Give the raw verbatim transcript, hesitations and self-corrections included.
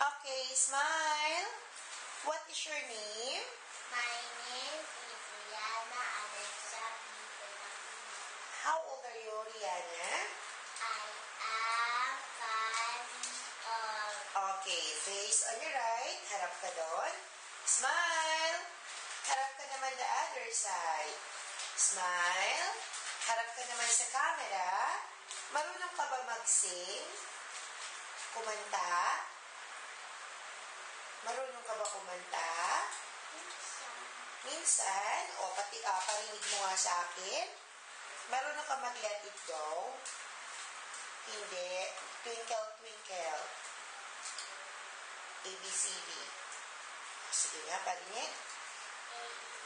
Okay, smile. What is your name? My name is Rihanna Alexia P. Pelagini. How old are you, Rihanna? I am five years old. Okay, face on your right. Harap ka doon. Smile. Harap ka naman the other side. Smile. Harap ka naman sa camera. Marunong ka ba mag-sing? Kumanta? Marunong ka ba kumanta? Minsan. O, pati uh, parinig mo nga sa akin. Marunong ka mag-let it go? Hindi. Twinkle, twinkle. A, B, C, D. Sige nga, parinig. A,